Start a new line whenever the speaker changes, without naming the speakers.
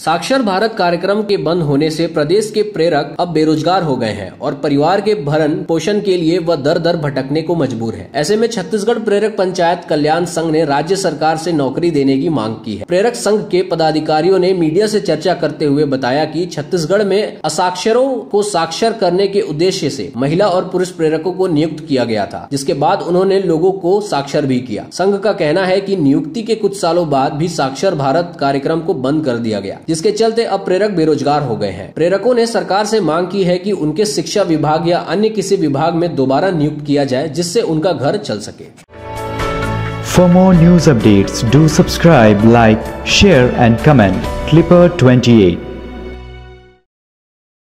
साक्षर भारत कार्यक्रम के बंद होने से प्रदेश के प्रेरक अब बेरोजगार हो गए हैं और परिवार के भरण पोषण के लिए वह दर दर भटकने को मजबूर है। ऐसे में छत्तीसगढ़ प्रेरक पंचायत कल्याण संघ ने राज्य सरकार से नौकरी देने की मांग की है। प्रेरक संघ के पदाधिकारियों ने मीडिया से चर्चा करते हुए बताया कि छत्तीसगढ़ में असाक्षरों को साक्षर करने के उद्देश्य से महिला और पुरुष प्रेरकों को नियुक्त किया गया था, जिसके बाद उन्होंने लोगों को साक्षर भी किया। संघ का कहना है कि नियुक्ति के कुछ सालों बाद भी साक्षर भारत कार्यक्रम को बंद कर दिया गया, जिसके चलते अब प्रेरक बेरोजगार हो गए हैं। प्रेरकों ने सरकार से मांग की है कि उनके शिक्षा विभाग या अन्य किसी विभाग में दोबारा नियुक्त किया जाए, जिससे उनका घर चल सके।
For more news updates, do subscribe, like, share and comment. Clipper 28